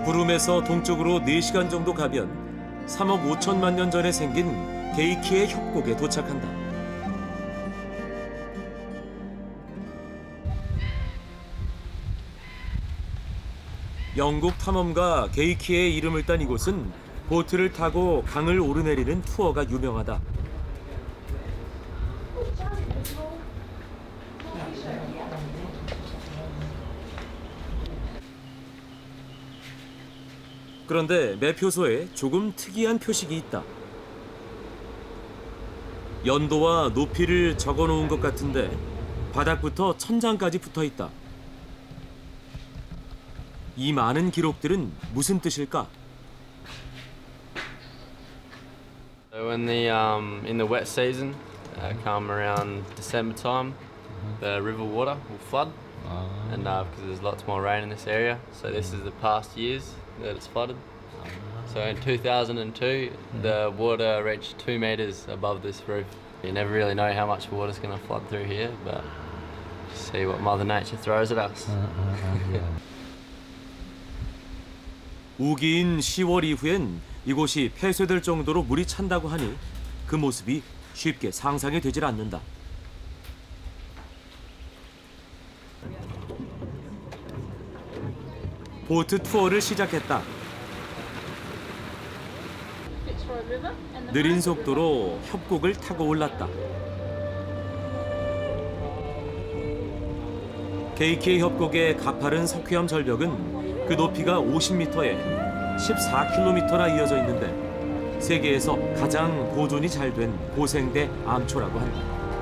구름에서 동쪽으로 4시간 정도 가면 3억 5천만 년 전에 생긴 게이키의 협곡에 도착한다. 영국 탐험가 게이키의 이름을 딴 이곳은 보트를 타고 강을 오르내리는 투어가 유명하다. 그런데 매표소에 조금 특이한 표식이 있다. 연도와 높이를 적어놓은 것 같은데 바닥부터 천장까지 붙어있다. 이 많은 기록들은 무슨 뜻일까? So in the wet season, come around December time, the river water will flood, and because there's lots more rain in this area, so this is the past years that it's flooded. So in 2002, the water reached 2 meters above this roof. You never really know how much water's going to flood through here, but see what Mother Nature throws at us. 우기인 10월 이후엔 이곳이 폐쇄될 정도로 물이 찬다고 하니 그 모습이 쉽게 상상이 되질 않는다. 보트 투어를 시작했다. 느린 속도로 협곡을 타고 올랐다. 게이키의 협곡의 가파른 석회암 절벽은 그 높이가 50m에 14km나 이어져 있는데 세계에서 가장 보존이 잘 된 고생대 암초라고 한다.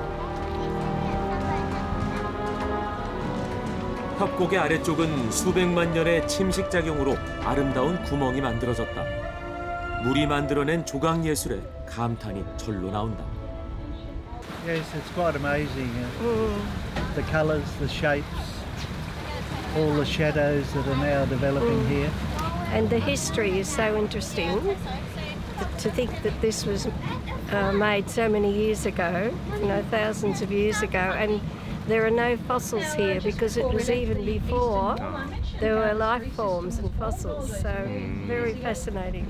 협곡의 아래쪽은 수백만 년의 침식작용으로 아름다운 구멍이 만들어졌다. 물이 만들어낸 조각 예술에 감탄이 절로 나온다. Yes, it's quite amazing. The colours, the shapes, all the shadows that are now developing here. And the history is so interesting. To think that this was made so many years ago, thousands of years ago, and there are no fossils here because it was even before there were life forms and fossils. So very fascinating.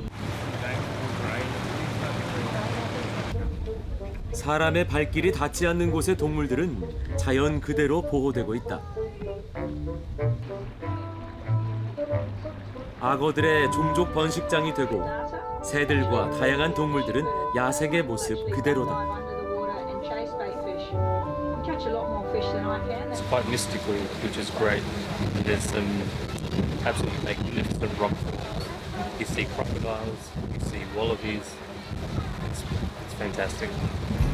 사람의 발길이 닿지 않는 곳의 동물들은 자연 그대로 보호되고 있다. 악어들의 종족 번식장이 되고 새들과 다양한 동물들은 야생의 모습 그대로다. It's quite mystical, which is great. There's some absolutely magnificent rock forms. You see crocodiles, you see wallabies. It's fantastic.